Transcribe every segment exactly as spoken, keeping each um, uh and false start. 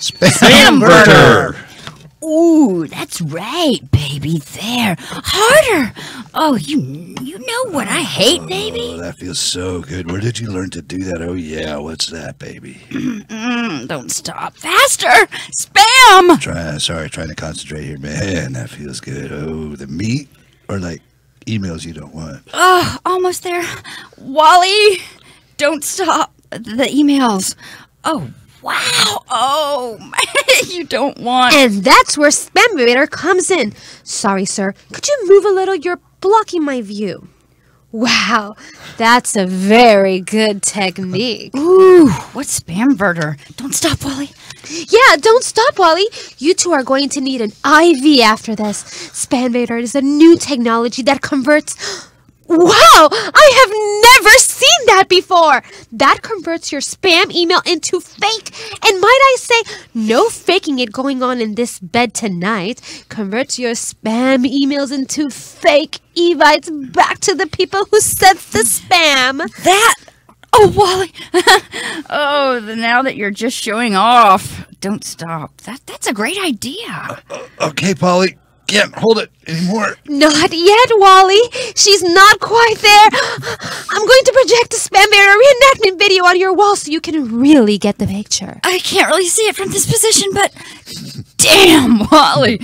Spamverter! Ooh, that's right, baby. There. Harder. Oh, you you know what I hate, baby? Oh, that feels so good. Where did you learn to do that? Oh, yeah. What's that, baby? Mm, don't stop. Faster. Spam. Try, sorry, trying to concentrate here. Man, that feels good. Oh, the meat or like emails you don't want? Oh, almost there. Wally, don't stop. The emails. Oh, wow. Oh, man, you don't want. And that's where Spamverter comes in. Sorry, sir. Could you move a little? You're blocking my view. Wow, that's a very good technique. Ooh, what's Spamverter? Don't stop, Wally. Yeah, don't stop, Wally. You two are going to need an I V after this. Spamverter is a new technology that converts... Wow! I have never seen that before! That converts your spam email into fake. And might I say, no faking it going on in this bed tonight. Converts your spam emails into fake evites back to the people who sent the spam. That... Oh, Wally. Oh, the, now that you're just showing off. Don't stop. That That's a great idea. Uh, okay, Polly. Can't hold it anymore. Not yet, Wally. She's not quite there. I'm going to project a Spamverter reenactment video on your wall so you can really get the picture. I can't really see it from this position, but... Damn, Wally.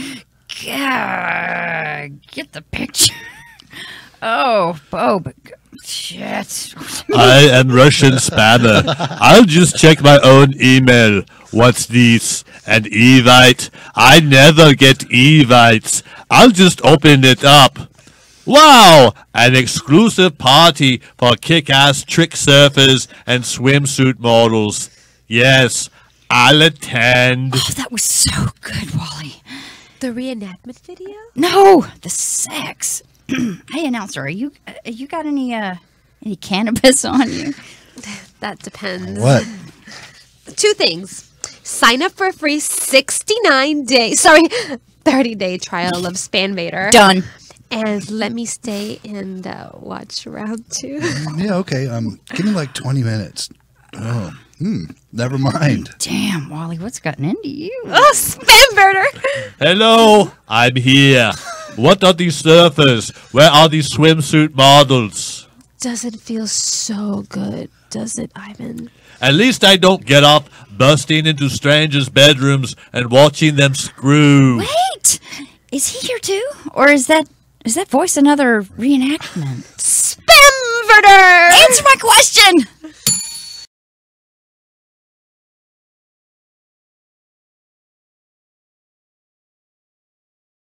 God, get the picture. Oh, Bo, but... Shit. I am Russian spammer. I'll just check my own email. What's this? An evite? I never get evites. I'll just open it up. Wow! An exclusive party for kick-ass trick surfers and swimsuit models. Yes, I'll attend. Oh, that was so good, Wally. The reenactment video? No, the sex. Hey, announcer, are you uh, you got any uh any cannabis on you? That depends. What? Two things. Sign up for a free sixty-nine day, sorry, thirty day trial of Spamverter. Done. And let me stay and uh, watch round two. Yeah, okay. Um, give me like twenty minutes. Oh, hmm. Never mind. Damn, Wally, what's gotten into you? Oh, Spamverter! Hello, I'm here. What are these surfers? Where are these swimsuit models? Doesn't feel so good, does it, Ivan? At least I don't get up, busting into strangers' bedrooms and watching them screw. Wait! Is he here too? Or is that is that voice another reenactment? Spamverter! Answer my question!